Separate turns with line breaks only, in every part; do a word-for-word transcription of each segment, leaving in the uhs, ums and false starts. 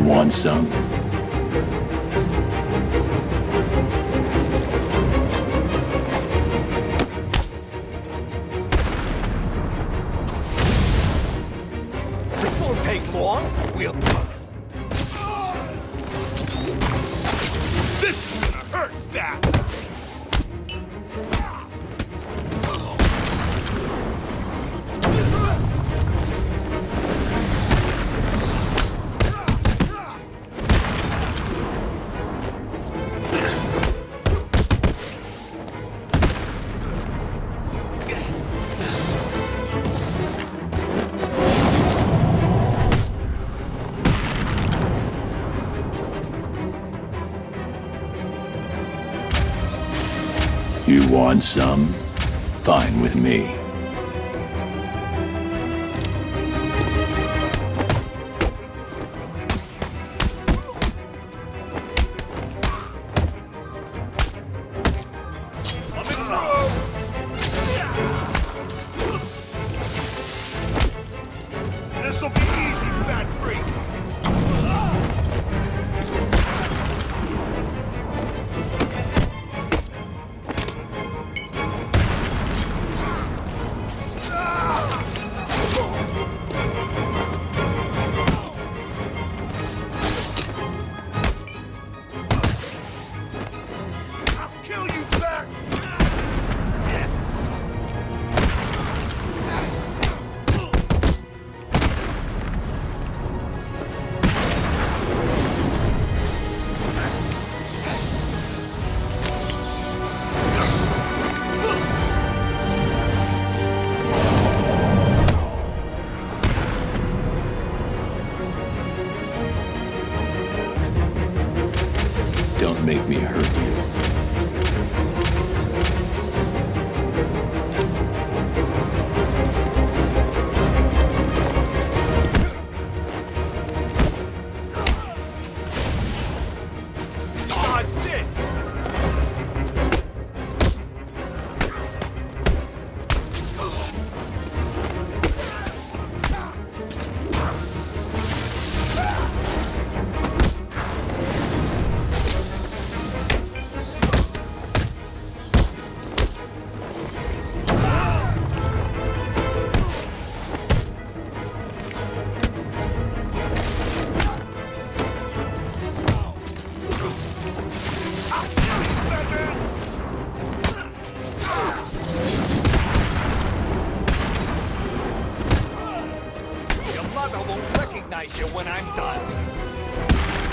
want some?
This won't take long. We'll... This is gonna hurt bad.
You want some? Fine with me.
This'll be easy, fat freak.
Don't make me hurt you.
Dodge this! I won't recognize you when I'm done.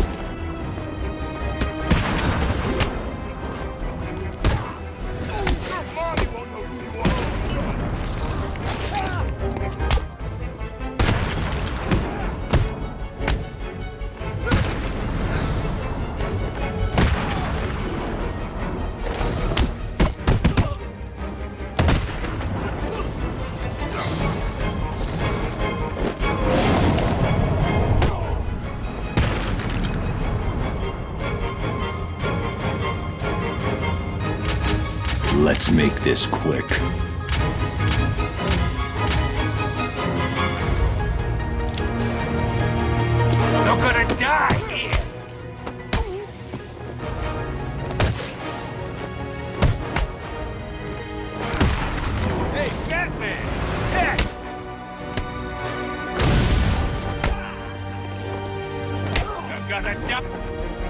Your mommy won't know who you are.
Let's make this quick.
You're gonna die here! Hey, Batman! Hey! You're gonna die!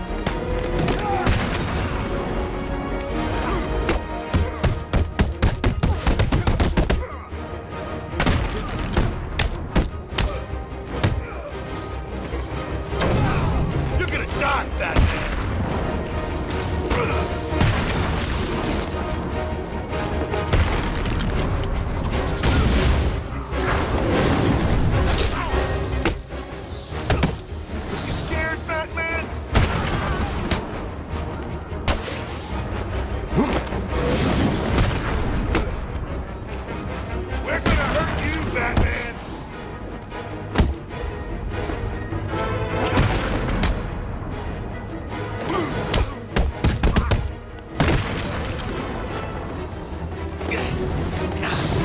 Die, Batman! You scared, Batman? We're gonna hurt you, Batman! Yeah.